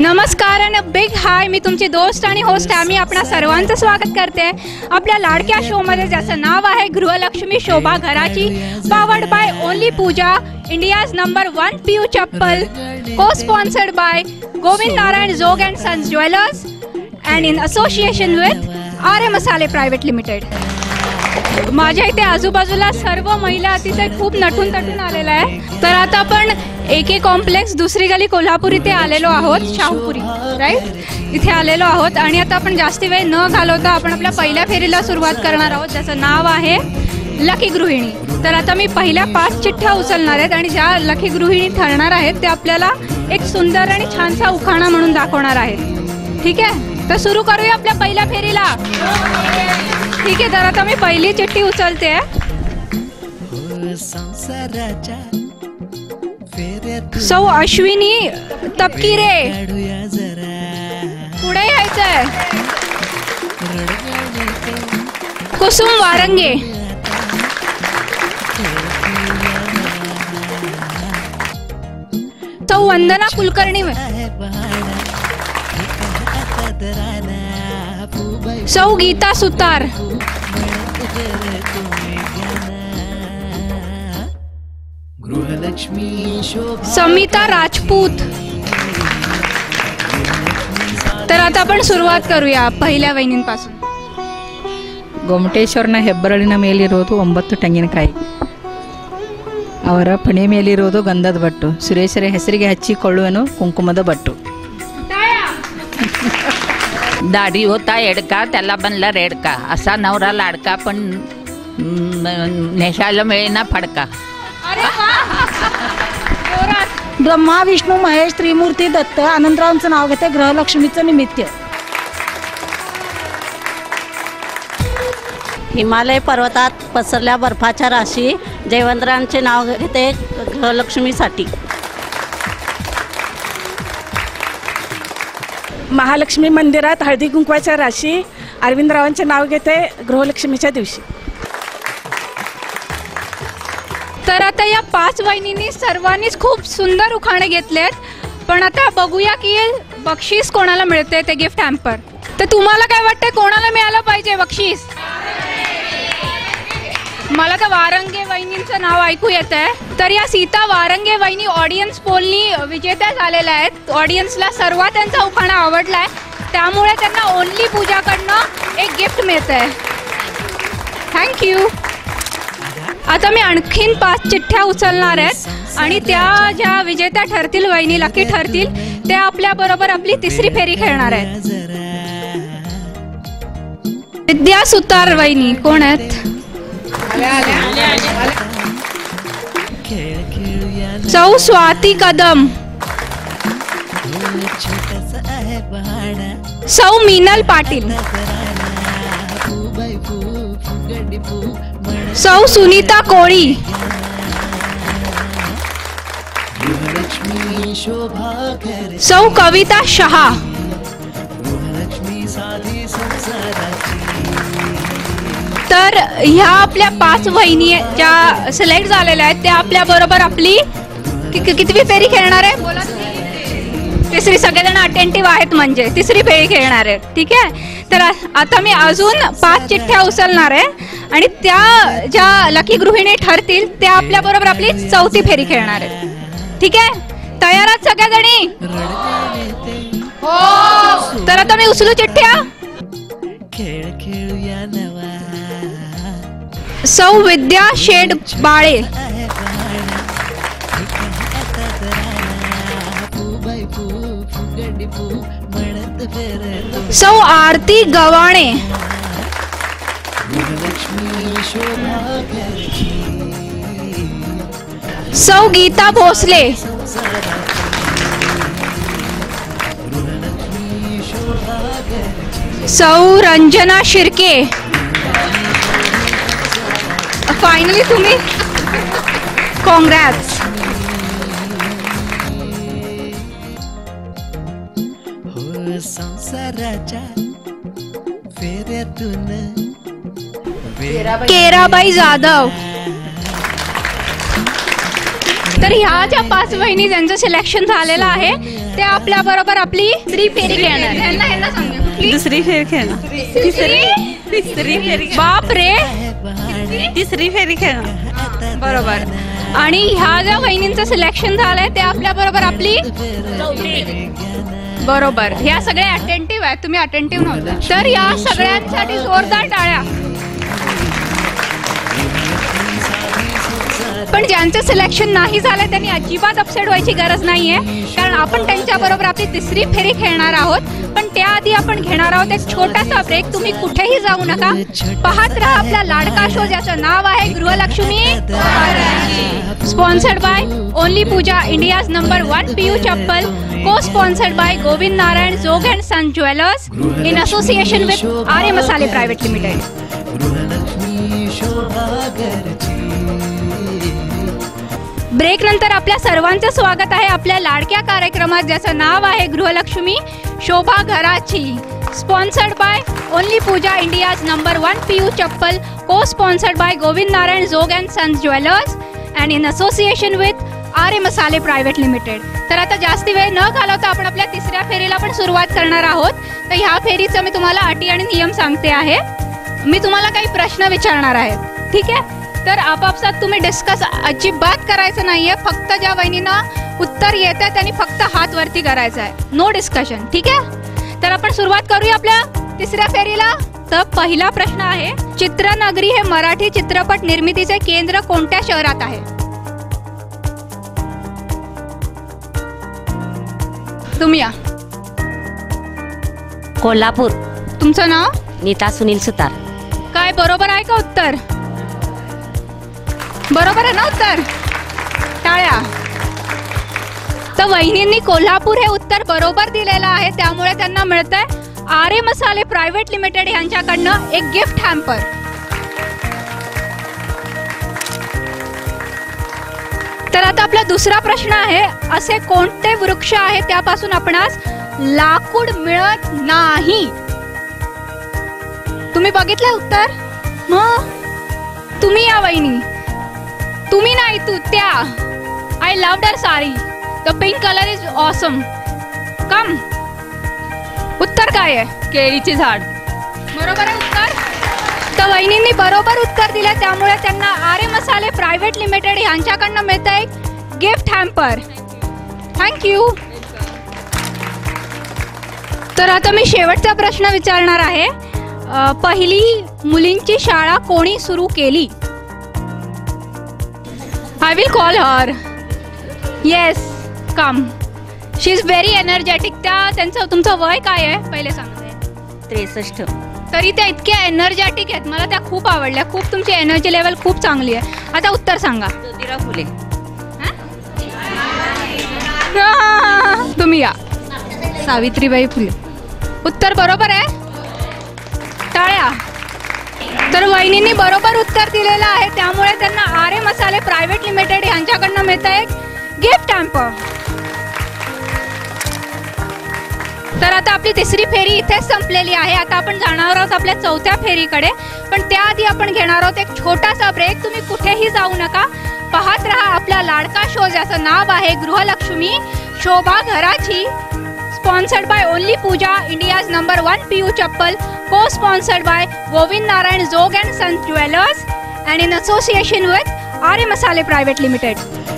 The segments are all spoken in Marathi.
नमस्कार आणि बिग हाय, मी तुमची दोस्त आणि होस्ट आम्ही आपणा सर्वांचं स्वागत करते आपल्या लाडक्या शो मध्ये, ज्याचं नाव आहे गृहलक्ष्मी शोभा घराची, powered by only Pooja, India's number 1 PU chappal, cosponsored by Govind Narayan Jog and sons jewellers and in association with Arya Masale private limited. माझ्या इथे आजूबाजूला सर्व महिला अतिशय खूप नटून तटून आलेला आहे। तर आता आपण AK कॉम्प्लेक्स दुसरी गली कोल्हापूर इथे आलेलो आहोत, शाहूपुरी राईट, इथे आलेलो आहोत। आणि आता आपण जास्ती वेळ न घालवता आपण आपल्या पहिल्या फेरीला सुरुवात करणार आहोत, ज्याचं नाव आहे लकी गृहिणी। तर आता मी पहिल्या 5 चिठ्ठ्या उचलणार आहेत आणि ज्या लकी गृहिणी ठरणार आहेत ते आपल्याला एक सुंदर आणि छानसा उखाणा म्हणून दाखवणार आहेत। ठीक आहे, तर सुरू करूया आपल्या पहिल्या फेरीला। ठीक आहे, तर आता मी पहिली चिठ्ठी उचलते। सौ अश्विनी तपकिरे, पुढे यायचंय। कुसुम वारंगे, सौ वंदना कुलकर्णी, सौ गीता सुतार, समिता राजपूत। तर आता आपण सुरुवात करूया पहिल्या वहिनींपासून। ಗೊಮಟೇಶ್ವರನ ಹೆಬ್ಬರಳಿನ ಮೇಲಿರೋದು 9 ತೆಂಗಿನಕಾಯಿ, ಅವರ ಪಣೆ ಮೇಲಿರೋದು ಗಂಧದ ಬಟ್ಟು, ಸುರೇಶರ ಹೆಸರಿಗೆ ಹಚ್ಚಿಕೊಳ್ಳುವನು ಕುಂಕುಮದ ಬಟ್ಟು। दाढी होता एडका, त्याला बनला रेडका, असा नवरा लाडका, पण नेशाला मिळेना फडका। ब्रह्मा विष्णू महेश त्रिमूर्ती दत्त, आनंदरावांचं नाव घेते गृहलक्ष्मीचं निमित्त। हिमालय पर्वतात पसरल्या बर्फाच्या राशी, जयवंतरावांचे नाव घेते गृहलक्ष्मीसाठी। महालक्ष्मी मंदिरात हळदी कुंकवाच्या राशी, अरविंदरावांचे नाव घेते गृहलक्ष्मीच्या दिवशी। तर आता या 5 वहिनींनी सर्वांनीच खूप सुंदर उखाणे घेतलेत, पण आता बघूया की बक्षीस कोणाला मिळते ते गिफ्ट हॅम्पर। तर तुम्हाला काय वाटतंय कोणाला मिळालं पाहिजे बक्षीस? मला तर वारंगे वहिनींचं नाव ऐकू येत आहे। तर या सीता वारंगे वहिनी ऑडियन्स पोलनी विजेत्या झालेल्या आहेत। ऑडियन्सला सर्वात त्यांचा उखाणा आवडलाय, त्यामुळे त्यांना ओनली पूजाकडनं एक गिफ्ट मिळतंय। थँक्यू। आता मी आणखीन 5 चिठ्ठ्या उचलणार आहेत आणि त्या ज्या विजेत्या ठरतील, वहिनी लकी ठरतील, त्या आपल्या बरोबर आपली तिसरी फेरी खेळणार आहेत। विद्या सुतार वहिनी कोण आहेत? सौ स्वाती कदम, सौ मीनल पाटील, सौ सुनीता कोळी, सौ कविता शहा। तर ह्या आपल्या 5 वहिनी ज्या सिलेक्ट झालेल्या आहेत त्या आपल्या बरोबर आपली कितवी फेरी खेळणार आहे? बोला। तिसरी। सगळेजण अटेंटिव्ह आहेत म्हणजे तिसरी फेरी खेळणार आहे। ठीक आहे, तर आता मी अजून 5 चिठ्ठ्या उचलणार आहे आणि त्या ज्या लकी गृहिणी ठरतील त्या आपल्या बरोबर आपली चौथी फेरी खेळणार आहे। ठीक आहे, तयार आहात सगळ्याजणी? हो। तर आता मी उचलू चिठ्ठ्या। सौ विद्या शेड बाळे, सौ आरती गवाणे, सौ गीता भोसले, सौ रंजना शिर्के। फायनली तुम्ही, कॉंग्रॅट्स। केराबाई जाधव, तर ह्या ज्या 5 वहिनी ज्यांचं सिलेक्शन झालेलं आहे ते आपल्या बरोबर आपली तिसरी फेरी खेळणार. ह्यांना सांगा कुठली? दुसरी फेरी खेळणार. तिसरी फेरी. बाप रे, तिसरी फेरी खेळणार. बरोबर. आणि ह्या ज्या वहिनींचं सिलेक्शन झालंय ते आपल्या बरोबर आपली बरोबर. ह्या सगळ्या अटेंटिव्ह आहेत, तुम्ही अटेंटिव्ह नव्हता. तर या सगळ्यांसाठी जोरदार टाळ्या. पण ज्यांचं सिलेक्शन नाही झालं त्यांनी अजिबात अपसेट व्हायची गरज नाहीये, कारण आपण त्यांच्या बरोबर आपली तिसरी फेरी खेळणार आहोत. पण त्याआधी आपण घेणार आहोत एक छोटासा ब्रेक. तुम्ही कुठेही जाऊ नका, पाहत राहा आपला लाडका शो ज्याचं नाव आहे Grihalakshmi, sponsored by only Pooja, India's number 1 PU chappal, cosponsored by Govind Narayan Jog and son jewellers in association with Arya Masale private limited. Break नंतर आपल्या सर्वांचं स्वागत आहे आपल्या लाडक्या कार्यक्रमात ज्याचं नाव आहे गृहलक्ष्मी शोभा घराची, sponsored by only Pooja, India's number 1 PU chappal, cosponsored by Govind Narayan Jog and sons jewellers and in association with Arya Masale private limited. तर आता जास्ती वेळ न घालवता आपण आपल्या तिसऱ्या फेरीला पण सुरुवात करणार आहोत. तर ह्या फेरीचं मी तुम्हाला अटी आणि नियम सांगते आहे. मी तुम्हाला काही प्रश्न विचारणार आहे, ठीक आहे? तर आपापसात तुम्ही डिस्कस अजिबात करायचं नाहीये. फक्त ज्या वहिनींना उत्तर येत आहे त्यांनी फक्त हात वरती करायचा आहे, नो डिस्कशन, ठीक आहे? तर आपण सुरुवात करूया आपल्या तिसऱ्या फेरीला. तर पहिला प्रश्न आहे, चित्रनगरी हे मराठी चित्रपट निर्मितीचे केंद्र कोणत्या शहरात आहे? तुम्ही या. कोल्हापूर. तुमचं नाव? नीता सुनील सुतार. काय बरोबर आहे का उत्तर? बरोबर आहे ना उत्तर? टाळ्या. तर वहिनींनी कोल्हापूर हे उत्तर बरोबर दिलेलं आहे, त्यामुळे त्यांना मिळतंय आर्य मसाले प्रायव्हेट लिमिटेड यांच्याकडनं एक गिफ्ट हॅम्पर. तर आता आपला दुसरा प्रश्न आहे, असे कोणते वृक्ष आहे त्यापासून आपणास लाकूड मिळत नाही? तुम्ही बघितलं उत्तर? मग तुम्ही या वहिनी. तुम्ही नाही, तू त्या. I loved her sari. The pink colour is awesome. Come. उत्तर काय आहे? केळीचे झाड. बरोबर आहे उत्तर. तर वहिनींनी बरोबर उत्तर दिलं, त्यामुळे त्यांना आर्य मसाले प्रायव्हेट लिमिटेड यांच्याकडनं मिळतं एक गिफ्ट हॅम्पर. थँक्यू. तर आता मी शेवटचा प्रश्न विचारणार आहे. पहिली मुलींची शाळा कोणी सुरू केली? I will call her. Yes, come. She is very energetic. त्यांचं तुमचं वय काय आहे पहिले सांगा? 63. तरी त्या इतक्या एनर्जेटिक आहेत, मला त्या खूप आवडल्या. खूप तुमची एनर्जी लेवल खूप चांगली आहे. आता उत्तर सांगा. ज्योतिराव फुले. तुम्ही या. सावित्रीबाई फुले. उत्तर बरोबर आहे. टाळ्या. तर वहिनींनी बरोबर उत्तर दिलेलं आहे, त्यामुळे त्यांना आर्य मसाले प्रायव्हेट लिमिटेड यांच्याकडनं मिळतं एक गिफ्ट हॅम्पर. तर आता आपली तिसरी फेरी इथेच संपलेली आहे. आता आपण जाणार आहोत आपल्या चौथ्या फेरीकडे, पण त्याआधी आपण घेणार आहोत एक छोटासा ब्रेक. तुम्ही कुठेही जाऊ नका, पाहत रहा आपला लाडका शो ज्याचं नाव आहे गृहलक्ष्मी शोभा घराची, sponsored by only Pooja, India's number 1 PU chappal, cosponsored by Govind Narayan Jog and sons jewellers and in association with Arya Masale private limited.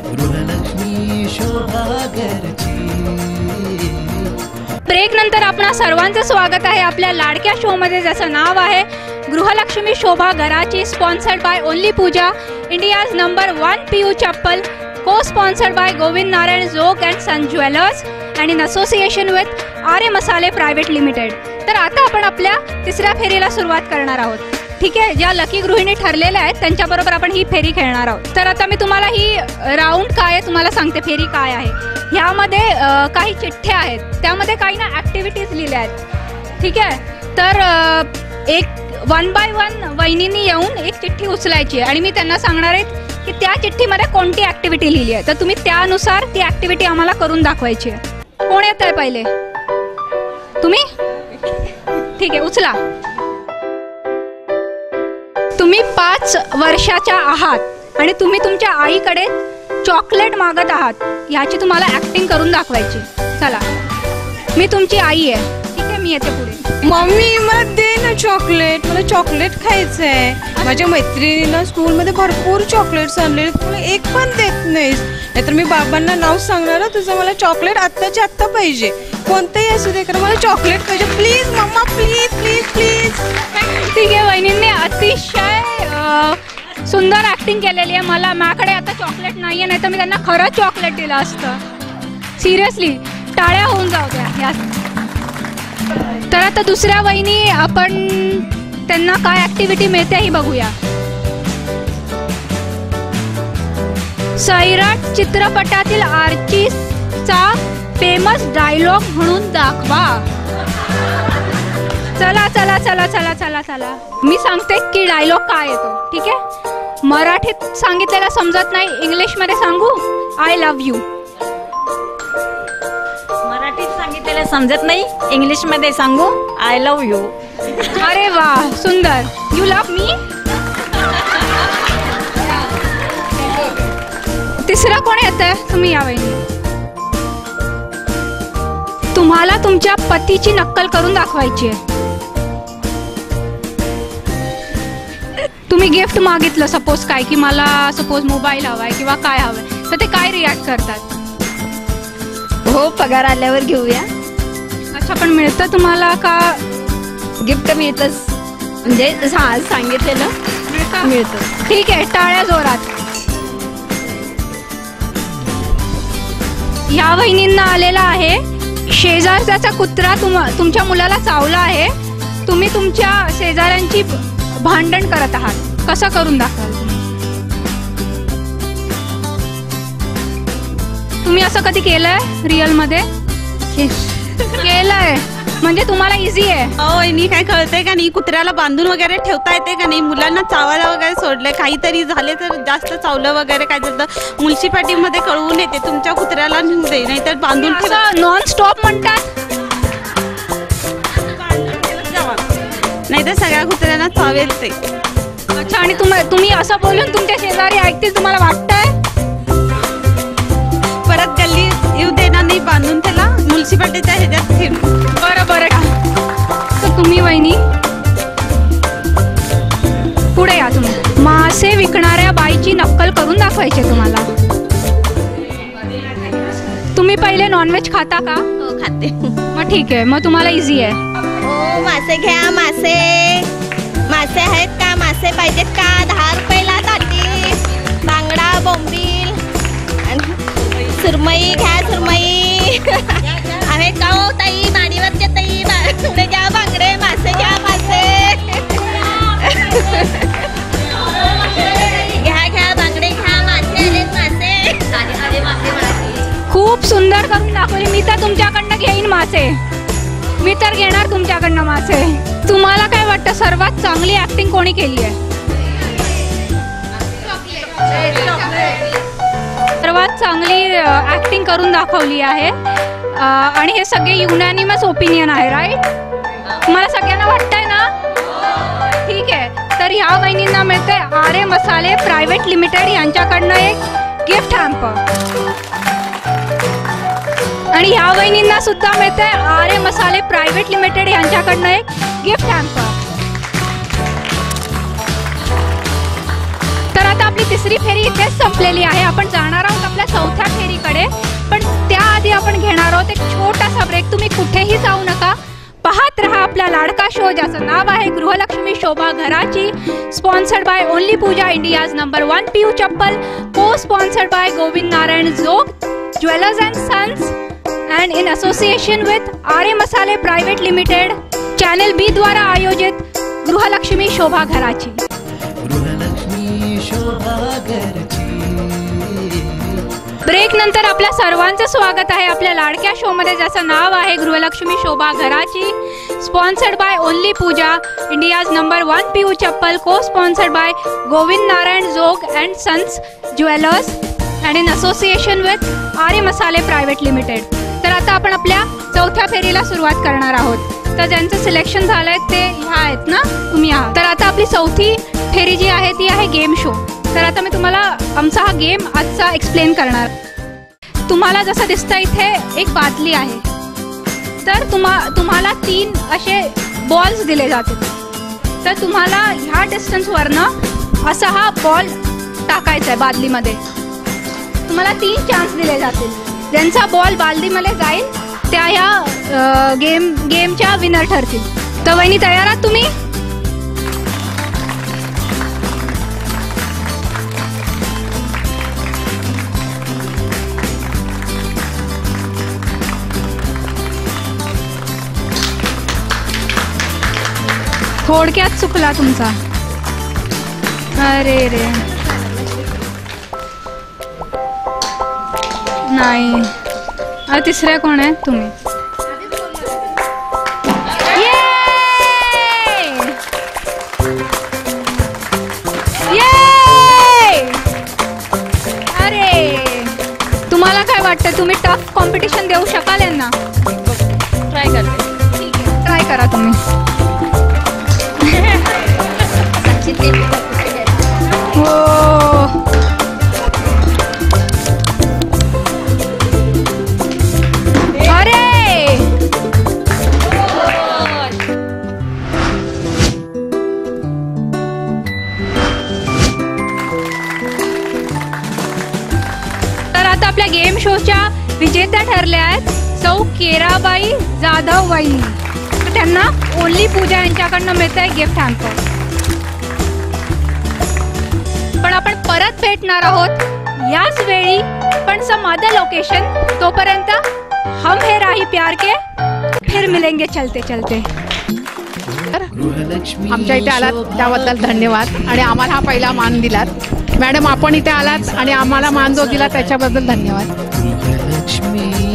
Break नंतर आपणा सर्वांचं स्वागत आहे आपल्या लाडक्या शो मध्ये ज्याचं नाव आहे गृहलक्ष्मी शोभा घराची, sponsored by only Pooja, India's number 1 PU chappal, cosponsored by Govind Narayan Jog and son jewellers and in association with Arya Masale private limited. तर आता आपण आपल्या तिसऱ्या फेरीला सुरुवात करणार आहोत, ठीक आहे? ज्या लकी गृहिणी ठरलेल्या आहेत त्यांच्याबरोबर आपण ही फेरी खेळणार आहोत. तर आता मी तुम्हाला ही राऊंड काय आहे तुम्हाला सांगते, फेरी काय आहे. ह्यामध्ये काही चिठ्ठ्या आहेत, त्यामध्ये काही ना ॲक्टिव्हिटीज लिहिल्या आहेत, ठीक आहे? तर एक 1 बाय 1 वहिनींनी येऊन एक चिठ्ठी उचलायची आणि मी त्यांना सांगणार आहे की त्या चिठ्ठीमध्ये कोणती ॲक्टिव्हिटी लिहिली आहे. तर तुम्ही त्यानुसार ती ॲक्टिव्हिटी आम्हाला करून दाखवायची आहे. कोण येत आहे पहिले? तुम्ही? ठीक आहे, उचला. तुम्ही 5 वर्षाच्या आहात आणि तुम्ही तुमच्या आईकडे चॉकलेट मागत आहात ह्याची तुम्हाला ऍक्टिंग करून दाखवायची. चला, मी तुमची आई आहे, ठीक आहे? मी येते पुढे. मम्मी मला दे ना चॉकलेट, मला चॉकलेट खायचं आहे. माझ्या मैत्रिणीनं स्कूलमध्ये भरपूर चॉकलेट्स आणले, मला एक पण देत नाहीस. नाहीतर मी बाबांना नाव सांगणार तुझं मला चॉकलेट आत्ताच्या आत्ता पाहिजे, कोणतंही असू दे, कारण मला चॉकलेट पाहिजे. Please mamma, please please please. ठीक आहे, वहिनींनी अतिशय सुंदर ऍक्टिंग केलेली आहे. माझ्याकडे आता चॉकलेट नाहीये, नाही तर मी त्यांना खरंच चॉकलेट दिलं असतं. सिरियसली टाळ्या होऊन जाऊ द्या यात. तर आता दुसऱ्या वहिनी, आपण त्यांना काय ऍक्टिव्हिटी मिळते ही बघूया. सैराट चित्रपटातील आर्चीचा फेमस डायलॉग म्हणून दाखवा. चला चला चला चला चला चला, मी सांगते की डायलॉग काय येतो, ठीक आहे? मराठीत सांगितलेला समजत नाही, इंग्लिश मध्ये सांगू? I love you. मराठीत सांगितलेलं समजत नाही, इंग्लिश मध्ये सांगू? I love you. अरे वा, सुंदर. You love me. तिसरं कोण येतंय? तुम्ही या वहिनी. तुम्हाला तुमच्या पतीची नक्कल करून दाखवायची आहे. तुम्ही गिफ्ट मागितलं सपोज काय, की मला सपोज मोबाईल हवाय किंवा काय हवंय, तर ते काय रिॲक्ट करतात? हो, पगार आल्यावर घेऊया. अच्छा, पण मिळतं तुम्हाला का? गिफ्ट मिळतंच, म्हणजे सांगितलेलं मिळतं. ठीक आहे, टाळ्या जोरात. ह्या वहिनींना आलेला आहे, शेजारचा कुत्रा तुमच्या मुलाला चावला आहे, तुम्ही तुमच्या शेजाऱ्यांची भांडण करत आहात. कसं करून दाखवाल तुम्ही? असं कधी केलंय रिअल मध्ये? केलंय म्हणजे तुम्हाला इझी आहे. वहिनी काय कळतंय का नाही, कुत्र्याला बांधून वगैरे ठेवता येते का नाही? मुलांना चावायला वगैरे सोडले, काहीतरी झाले तर जास्त चावलं वगैरे काय झालं म्युन्सिपाल्टीमध्ये कळवून येते, तुमच्या कुत्र्याला नेऊ दे, नाहीतर बांधून ठेवा. नॉन स्टॉप म्हणतात, नाहीतर सगळ्या कुत्र्यांना चावेल ते. अच्छा, आणि तुम्ही असं बोलून तुमच्या शेजारी ऐकतील तुम्हाला वाटतंय? परत गल्ली येऊ देणार नाही बांधून त्याला, म्युन्सिपाल्टीच्या ह्याच्यात ठेवू. बरं बरं. तर तुम्ही वहिनी पुढे या. तुम्ही मासे विकणाऱ्या बाईची नक्कल करून दाखवायची तुम्हाला. तुम्ही पहिले नॉनव्हेज खाता का? हो, खाते. मग ठीक आहे, मग तुम्हाला इझी आहे. हो, मासे घ्या. मासे आहेत का? मासे पाहिजेत का? 10 रुपयाला ताटी. बांगडा, बोंबील आणि सुरमई घ्या. सुरमई आहेत का हो ताई? माडीवरच्या ताई, बांगडे घ्या. बांगडे, मासे घ्या. मासे घ्या. बांगडे घ्या. मासे आलेत. मासे खूप सुंदर करून दाखवली. मी तर तुमच्याकडनं घेईन मासे, मी तर घेणार तुमच्याकडनं मासे. तुम्हाला काय वाटतं सर्वात चांगली ऍक्टिंग कोणी केली आहे? सर्वात चांगली ऍक्टिंग करून दाखवली आहे, आणि हे सगळे युनॅनिमस ओपिनियन आहे, राईट? तुम्हाला सगळ्यांना वाटतंय ना? ठीक आहे, तर ह्या वहिनींना मिळते आरे मसाले प्रायव्हेट लिमिटेड यांच्याकडनं एक गिफ्ट हॅम्पर, आणि ह्या वहिनींना सुद्धा मिळते आरे मसाले प्रायव्हेट लिमिटेड यांच्याकडनं एक गिफ्ट हॅम्पर. तर आता आपली तिसरी फेरी इथेच संपलेली आहे. आपण जाणार आहोत आपल्या चौथ्या फेरीकडे, पण त्याआधी आपण घेणार आहोत एक छोटासा ब्रेक. तुम्ही कुठेही जाऊ नका, पाहत रहा आपला लाडका शो ज्याचं नाव आहे गृहलक्ष्मी शोभा घराची, sponsored by only Pooja, India's number 1 PU chappal, cosponsored by Govind Narayan Jog jewellers and sons, and in association with Arya Masale private limited, channel बी द्वारा आयोजित गृहलक्ष्मी शोभा घराची. ब्रेक नंतर आपल्या सर्वांचं स्वागत आहे आपल्या लाडक्या शो मध्ये ज्याचं नाव आहे गृहलक्ष्मी शोभा घराची, sponsored by only Pooja, India's number 1 PU chappal, cosponsored by Govind Narayan Jog and sons jewellers, and in association with Arya Masale private limited. तर आता आपण आपल्या चौथ्या फेरीला सुरुवात करणार आहोत. तर ज्यांचं सिलेक्शन झालंय ते ह्या आहेत ना, तुम्ही आहात. तर आता आपली चौथी फेरी जी आहे ती आहे गेम शो. तर आता मी तुम्हाला आमचा हा गेम आजचा एक्सप्लेन करणार. तुम्हाला जसं दिसतं इथे एक बादली आहे. तर तुम्हाला 3 असे बॉल्स दिले जातील. तर तुम्हाला ह्या डिस्टन्सवरनं असा हा बॉल टाकायचा आहे बादलीमध्ये. तुम्हाला 3 चान्स दिले जातील. ज्यांचा बॉल बादलीमध्ये जाईल त्या ह्या गेमच्या विनर ठरतील. तर वहिनी तयार आहात तुम्ही? थोडक्यात चुकला तुमचा. अरे रे नाही. तिसऱ्या कोण आहे तुम्ही? अरे तुम्हाला काय वाटतं, तुम्ही टफ कॉम्पिटिशन देऊ शकाल यांना? ट्राय करते. ट्राय करा तुम्ही. हो अरे तर आता आपल्या गेम शोच्या विजेत्या ठरल्या आहेत सौ केराबाई जाधव वहिनी. तर त्यांना ओनली पूजा यांच्याकडनं मिळत आहे गिफ्ट हॅम्पर. पण आपण परत भेटणार आहोत याच वेळी, पण सम अदर लोकेशन. तोपर्यंत हम है राही प्यार के, फिर मिलेंगे चलते चलते. आमच्या इथे आलात त्याबद्दल धन्यवाद आणि आम्हाला हा पहिला मान दिलात. मॅडम आपण इथे आलात आणि आम्हाला मान जो दिला त्याच्याबद्दल धन्यवाद.